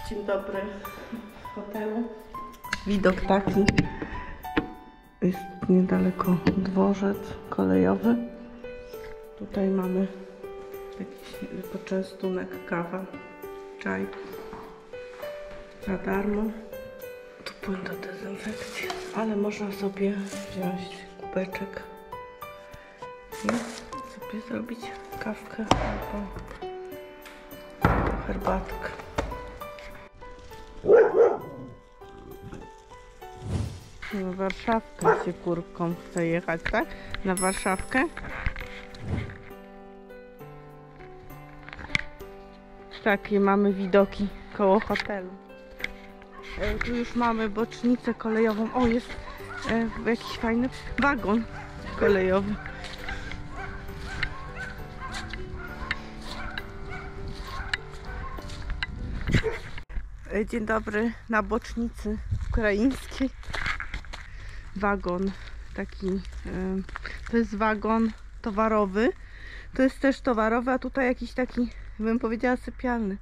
Dzień dobry w hotelu. Widok taki. Jest niedaleko dworzec kolejowy. Tutaj mamy jakiś poczęstunek, kawa, czaj za darmo. Tu płyn do dezynfekcji, ale można sobie wziąć kubeczek i sobie zrobić kawkę albo herbatkę. Na Warszawkę się kurką chce jechać, tak? Na Warszawkę? Takie mamy widoki koło hotelu. Tu już mamy bocznicę kolejową. O, jest jakiś fajny wagon kolejowy. Dzień dobry, na bocznicy ukraińskiej. Wagon taki, to jest wagon towarowy. To jest też towarowy, a tutaj jakiś taki, bym powiedziała, sypialny.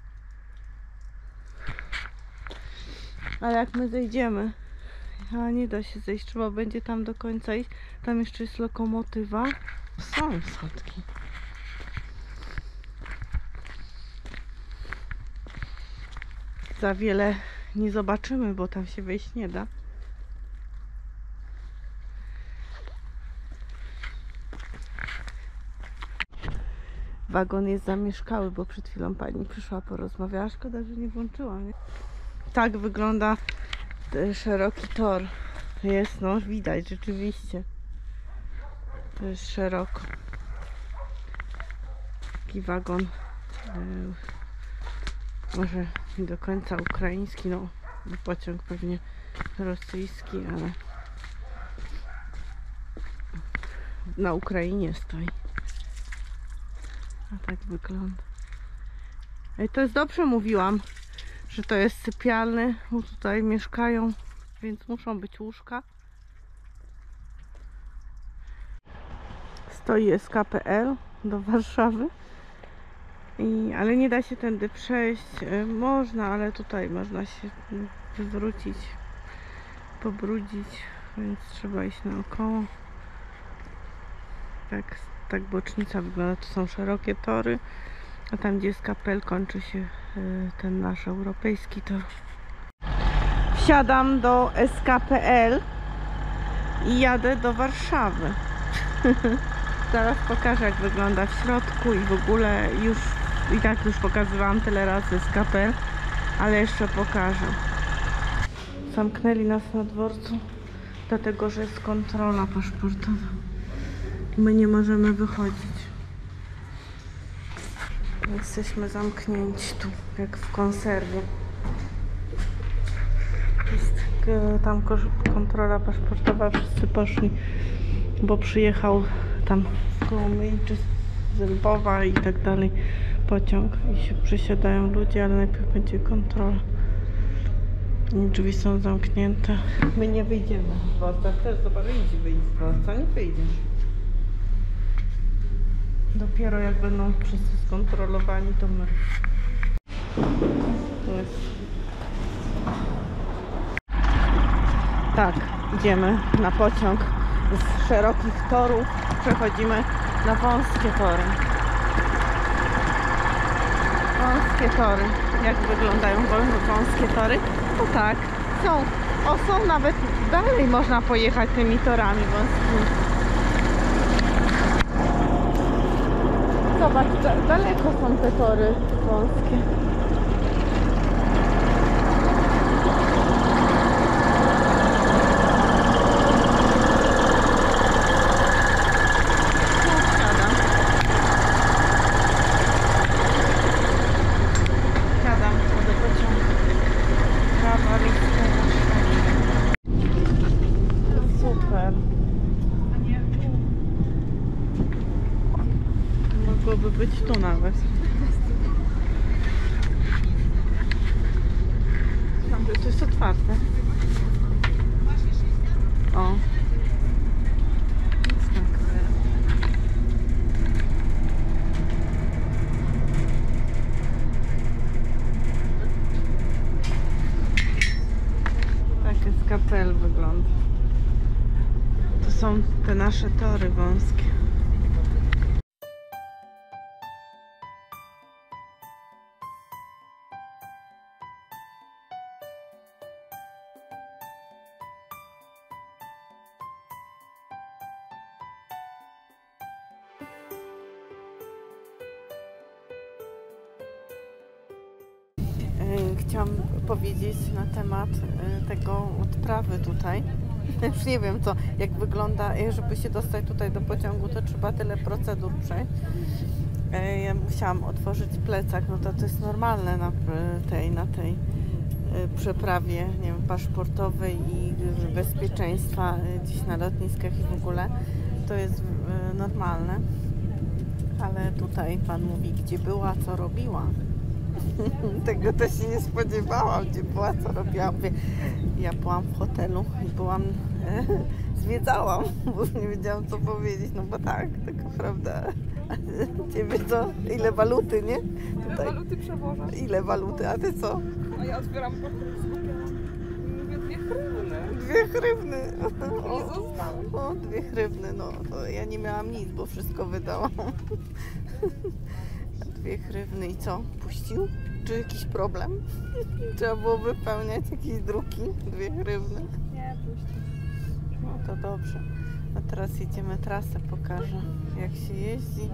Ale jak my zejdziemy, a nie da się zejść, trzeba będzie tam do końca iść. Tam jeszcze jest lokomotywa. Są schodki. Za wiele nie zobaczymy, bo tam się wejść nie da. Wagon jest zamieszkały, bo przed chwilą pani przyszła, porozmawiała. Szkoda, że nie włączyła, nie? Tak wygląda szeroki tor. Jest, no widać rzeczywiście. To jest szeroko. Taki wagon. Może nie do końca ukraiński, no pociąg pewnie rosyjski, ale na Ukrainie stoi. A tak wygląda. I to jest dobrze, mówiłam, że to jest sypialny, bo tutaj mieszkają, więc muszą być łóżka. Stoi SK.pl do Warszawy. Ale nie da się tędy przejść. Można, ale tutaj można się wywrócić, pobrudzić, więc trzeba iść naokoło. Tak bocznica wygląda. To są szerokie tory, a tam, gdzie jest kapel, kończy się ten nasz europejski tor. Wsiadam do SK.pl i jadę do Warszawy. Zaraz pokażę, jak wygląda w środku i w ogóle i tak już pokazywałam tyle razy SK.pl, ale jeszcze pokażę. Zamknęli nas na dworcu, dlatego że jest kontrola paszportowa. My nie możemy wychodzić. Jesteśmy zamknięci tu, jak w konserwie. Jest tam kontrola paszportowa, wszyscy poszli, bo przyjechał tam z Kolumbii czy z Lwowa i tak dalej pociąg i się przesiadają ludzie, ale najpierw będzie kontrola. Drzwi są zamknięte. My nie wyjdziemy z dworca. Też zobacz, idź wyjść z dworca, nie wyjdziesz. Dopiero jak będą wszyscy skontrolowani, to my. Jest. Tak, idziemy na pociąg z szerokich torów. Przechodzimy na wąskie tory. Wąskie tory. Jak wyglądają wąskie tory? No tak, są nawet dalej można pojechać tymi torami wąskimi. Zobacz, daleko są te tory wąskie. Mogłoby być tu nawet. To jest otwarte. O. APL wygląda. To są te nasze tory wąskie. Chciałam powiedzieć na temat tego odprawy tutaj. Już nie wiem co, jak wygląda, żeby się dostać tutaj do pociągu, to trzeba tyle procedur przejść. Ja musiałam otworzyć plecak, no to jest normalne na tej przeprawie, nie wiem, paszportowej i bezpieczeństwa gdzieś na lotniskach i w ogóle. To jest normalne. Ale tutaj pan mówi, gdzie była, co robiła. Tego to się nie spodziewałam, gdzie była, co robiłam. Ja byłam w hotelu i zwiedzałam, bo nie wiedziałam co powiedzieć, no bo tak, taka prawda. Ciebie co? Ile waluty, nie? Ile waluty przewożę? Ile waluty, a ty co? A ja otwieram portfel, mówię 2 hrywny. 2 hrywny. Nie zostały. O, 2 hrywny, no to ja nie miałam nic, bo wszystko wydałam. 2 hrywny i co? Puścił? Czy jakiś problem? Trzeba było wypełniać jakieś druki? 2 hrywny? Nie, puścił. No to dobrze. A teraz jedziemy trasę, pokażę jak się jeździ.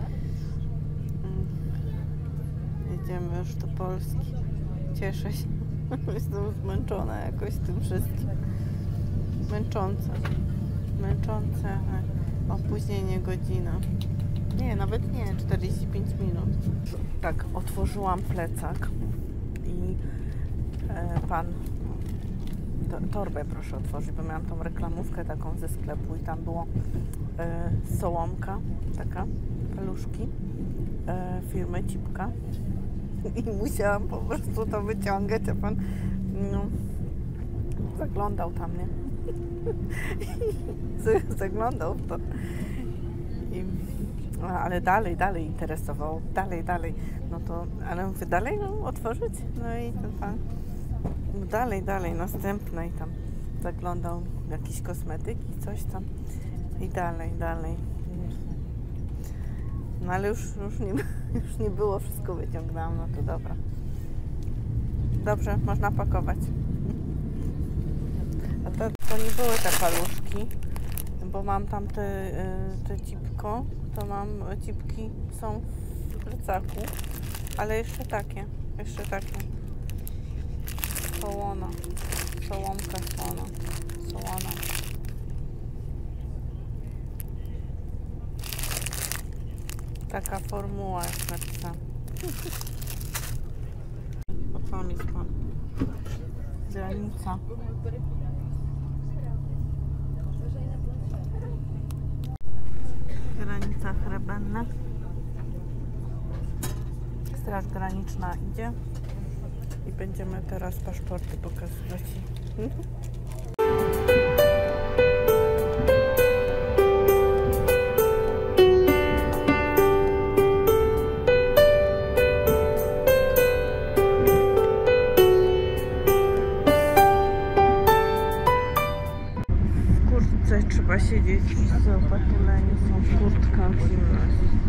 Jedziemy już do Polski. Cieszę się. Jestem zmęczona jakoś tym wszystkim. Męczące. Męczące. Opóźnienie godzina. Nie, nawet nie, 45 minut. Tak, otworzyłam plecak i pan torbę proszę otworzyć, bo miałam tą reklamówkę taką ze sklepu i tam było sołomka, taka, paluszki firmy Cipka i musiałam po prostu to wyciągać, a pan zaglądał tam, nie? Zaglądał w to. Ale dalej interesowało, dalej, no to, ale mówię, dalej otworzyć? No i ten pan, dalej, następne i tam zaglądał jakieś kosmetyki, coś tam i dalej. No ale już nie było, wszystko wyciągnęłam, no to dobra. Dobrze, można pakować. A to nie były te paluszki, bo mam tam te Cipko, to mam Cipki, są w plecaku, ale jeszcze takie. Sołomka słona. Taka formuła jest napisana. O, tam jest pan. Granica. Granica Hrebenna. Straż Graniczna idzie i będziemy teraz paszporty pokazywać. W kurtce trzeba siedzieć, wszyscy opatuleni są w kurtkach, zimno.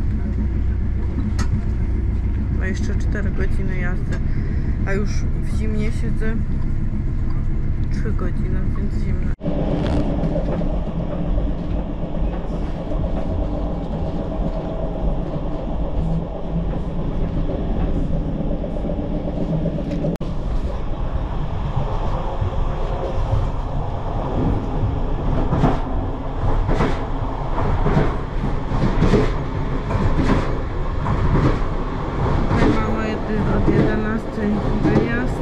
Ma jeszcze 4 godziny jazdy, a już w zimnie siedzę 3 godziny, więc zimno. Od 11 wyjazd.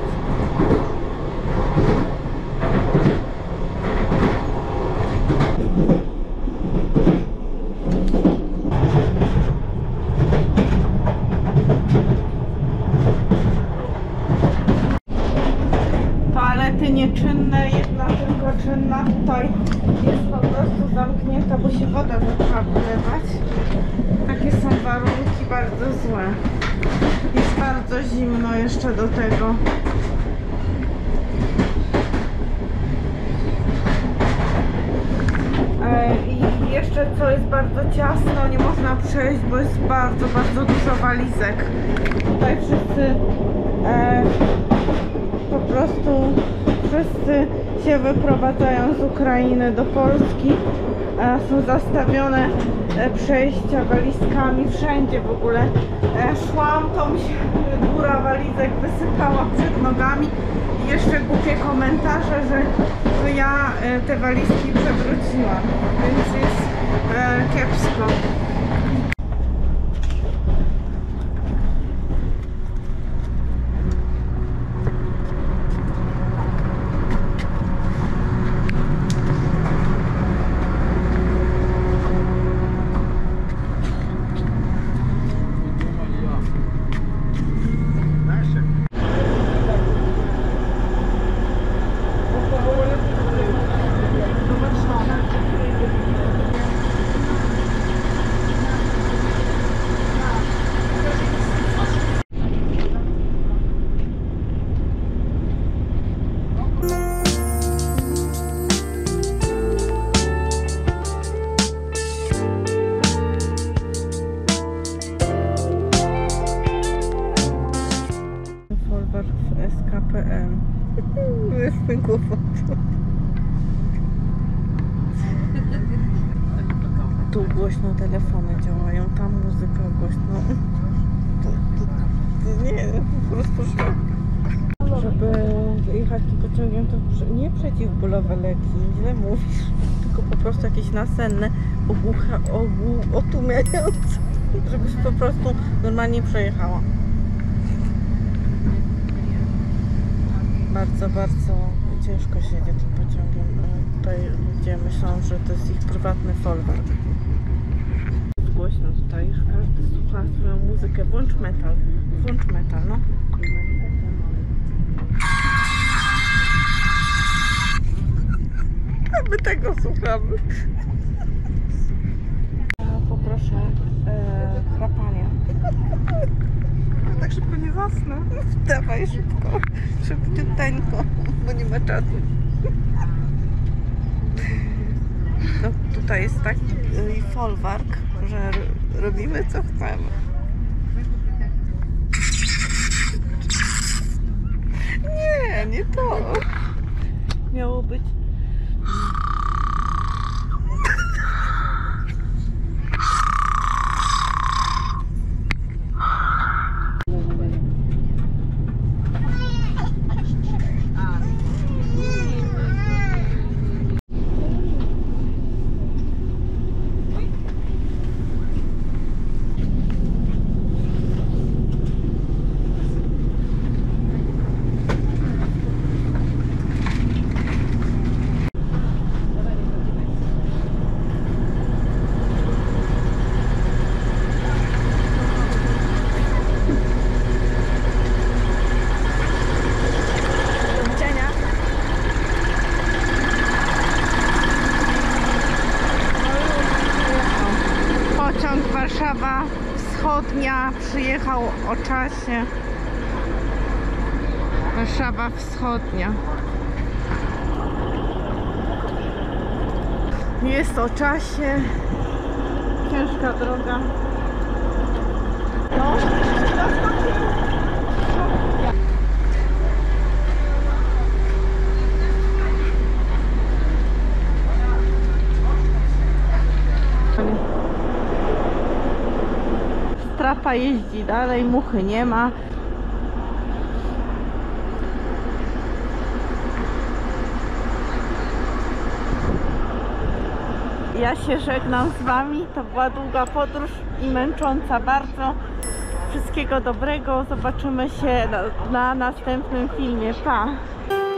Toalety nieczynne, jedna tylko czynna. Tutaj jest po prostu zamknięta, bo się woda zaczęła wylewać. Takie są warunki bardzo złe. Jest bardzo zimno jeszcze do tego. jeszcze co jest bardzo ciasno, nie można przejść, bo jest bardzo, bardzo dużo walizek. Tutaj po prostu wszyscy się wyprowadzają z Ukrainy do Polski. Są zastawione przejścia walizkami wszędzie w ogóle. Szłam, to mi się góra walizek wysypała przed nogami. I jeszcze głupie komentarze, że ja te walizki przewróciłam, więc jest kiepsko. SKPM. Jestem kłopot. Tu głośno telefony działają, tam muzyka głośno. Nie, po prostu szok. Żeby jechać tym pociągiem, to nie przeciwbólowe leki, źle mówisz, tylko po prostu jakieś nasenne, otumiające, żebyś po prostu normalnie przejechała. Bardzo, bardzo ciężko się jedzie tym pociągiem. Tutaj ludzie myślą, że to jest ich prywatny folwark. Głośno tutaj, już każdy słucha swoją muzykę. Włącz metal, no. A my tego słuchamy. Poproszę chrapanie. Tak szybko nie zasnę. Dawaj szybko, szybciuteńko, bo nie ma czasu. No, tutaj jest taki folwark, że robimy co chcemy. Nie to. Miało być. Warszawa Wschodnia przyjechał o czasie. Warszawa Wschodnia. Jest o czasie. Ciężka droga. No. Strapa jeździ dalej, muchy nie ma. Ja się żegnam z wami. To była długa podróż i męcząca bardzo. Wszystkiego dobrego. Zobaczymy się na następnym filmie. Pa!